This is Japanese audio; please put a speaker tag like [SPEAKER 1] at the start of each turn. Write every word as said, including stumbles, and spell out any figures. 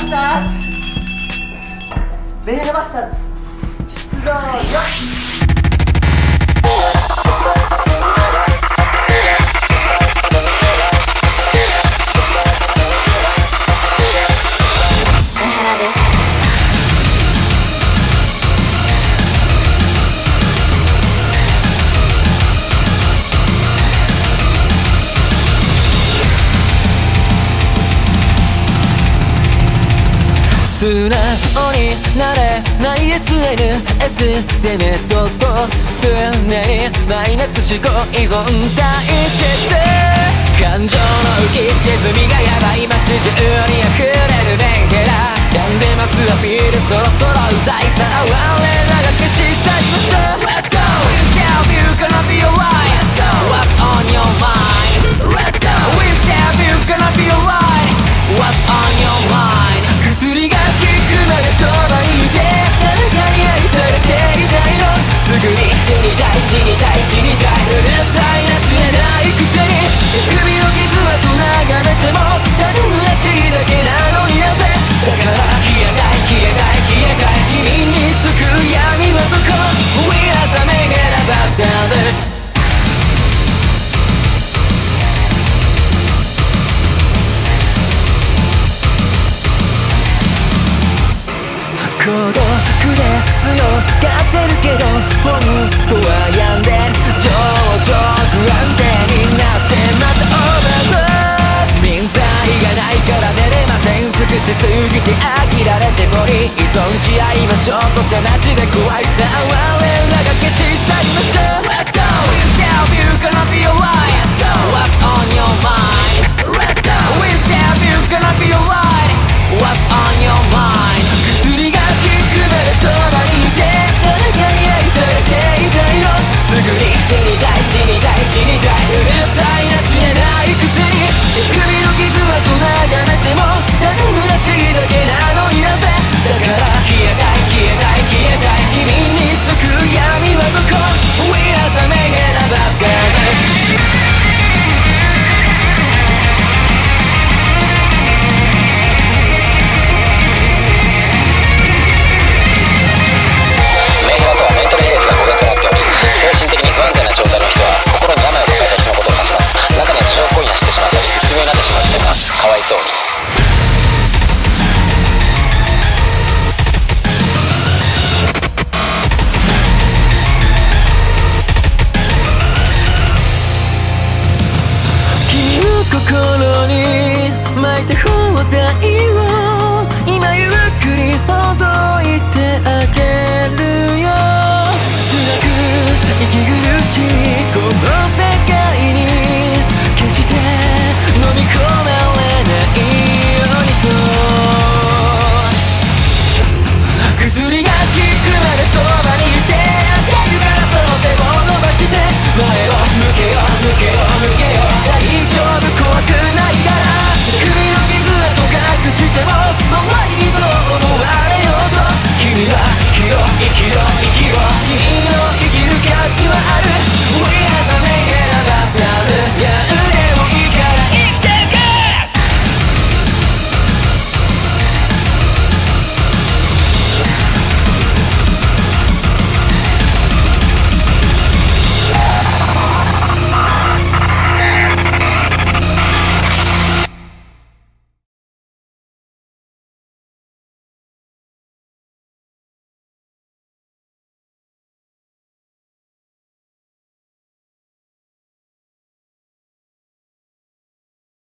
[SPEAKER 1] スターズメールマスターズ出動よし。
[SPEAKER 2] 素直になれない エスエヌエス でネットスト常にマイナス思考依存体質感情の浮き沈みがやばい街中に溢れるメンヘラ病んでますアピールそろそろうざいさ我らが消し去りましょう Let's go! Without you gonna be alright Let's go! What's on your mind? Let's go! Without you gonna be alright What's on your mind? 薬が効くまでそばにいて誰かに愛されていたいのすぐに死にたい死にたい死にたいうるさいな知れないくせに首の傷はと眺めても誰もらしいだけなのになぜだから消えない消えない消えない君に救う闇はどこ We are the mega bastards孤独で強がってるけど本当は病んで情緒不安定になってまたオーバード民剤がないから寝れません尽くしすぎて飽きられてもいい依存し合いましょうとってマジで怖いさ我らが消し去りましょう Let's go! Without you gonna be alright Let's go! What's on your mind? Let's go! Without you gonna be alright What's on your mind? 薬がそばにいて誰かに愛されていたいのすぐに死にたい死にたい死にたいうるさいな知れないくせに首の傷はと眺めても誰もらしいだけなのになぜだから消えたい消えたい消えたい君に救う闇はどこ We are the mega bastards精神的に不安定な状態の人は心に病を抱えた人のことを指します。中には情報婚に走ってしまったりうつ病になってしまう人もいます。かわいそうに君の心に巻いた包帯